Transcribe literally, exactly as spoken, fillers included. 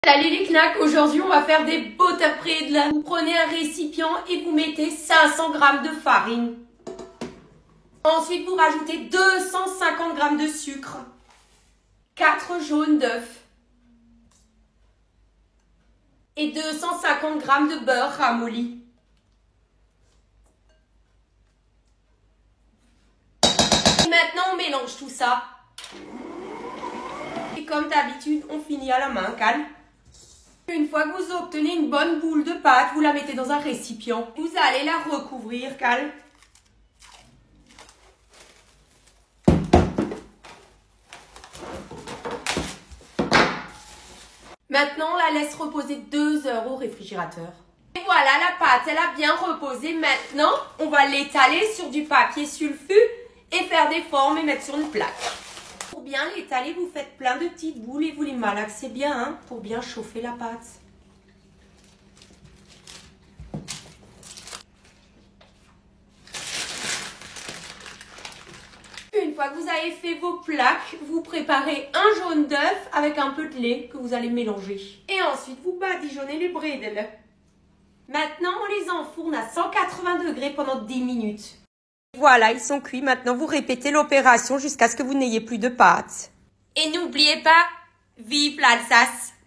Salut les knacks, aujourd'hui on va faire des butterpredel. Vous prenez un récipient et vous mettez cinq cents grammes de farine. Ensuite vous rajoutez deux cent cinquante grammes de sucre, quatre jaunes d'œufs et deux cent cinquante grammes de beurre ramolli. Et maintenant on mélange tout ça. Et comme d'habitude, on finit à la main, calme. Une fois que vous obtenez une bonne boule de pâte, vous la mettez dans un récipient. Vous allez la recouvrir, calme. Maintenant, on la laisse reposer deux heures au réfrigérateur. Et voilà, la pâte, elle a bien reposé. Maintenant, on va l'étaler sur du papier sulfu et faire des formes et mettre sur une plaque. Pour bien l'étaler, vous faites plein de petites boules et vous les malaxez bien hein, pour bien chauffer la pâte. Une fois que vous avez fait vos plaques, vous préparez un jaune d'œuf avec un peu de lait que vous allez mélanger. Et ensuite, vous badigeonnez les bredel. Maintenant, on les enfourne à cent quatre-vingts degrés pendant dix minutes. Voilà, ils sont cuits. Maintenant, vous répétez l'opération jusqu'à ce que vous n'ayez plus de pâte. Et n'oubliez pas, vive l'Alsace!